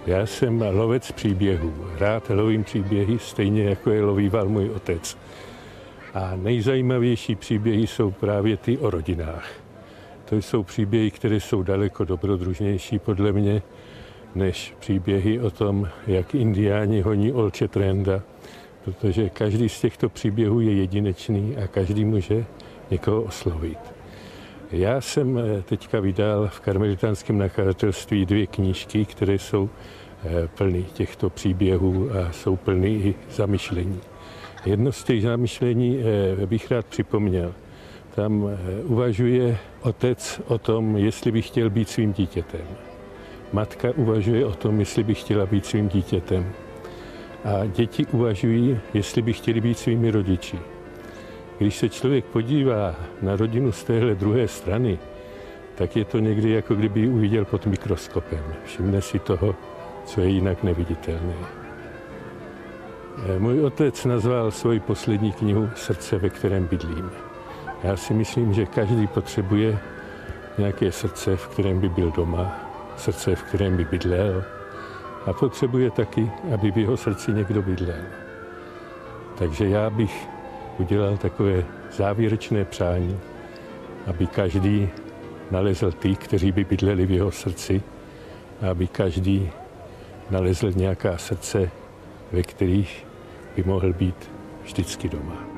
Já jsem lovec příběhů. Rád lovím příběhy, stejně jako je lovíval můj otec. A nejzajímavější příběhy jsou právě ty o rodinách. To jsou příběhy, které jsou daleko dobrodružnější podle mě, než příběhy o tom, jak indiáni honí Olče Trenda, protože každý z těchto příběhů je jedinečný a každý může někoho oslovit. Já jsem teďka vydal v karmelitánském nakladatelství 2 knížky, které jsou plný těchto příběhů a jsou plný i zamyšlení. Jedno z těch zamyšlení bych rád připomněl. Tam uvažuje otec o tom, jestli by chtěl být svým dítětem. Matka uvažuje o tom, jestli by chtěla být svým dítětem. A děti uvažují, jestli by chtěli být svými rodiči. Když se člověk podívá na rodinu z téhle druhé strany, tak je to někdy, jako kdyby ji uviděl pod mikroskopem. Všimne si toho, co je jinak neviditelné. Můj otec nazval svoji poslední knihu Srdce, ve kterém bydlím. Já si myslím, že každý potřebuje nějaké srdce, v kterém by byl doma, srdce, v kterém by bydlel, a potřebuje taky, aby v jeho srdci někdo bydlel. Takže já bych udělal takové závěrečné přání, aby každý nalezl ty, kteří by bydleli v jeho srdci, a aby každý nalezl nějaká srdce, ve kterých by mohl být vždycky doma.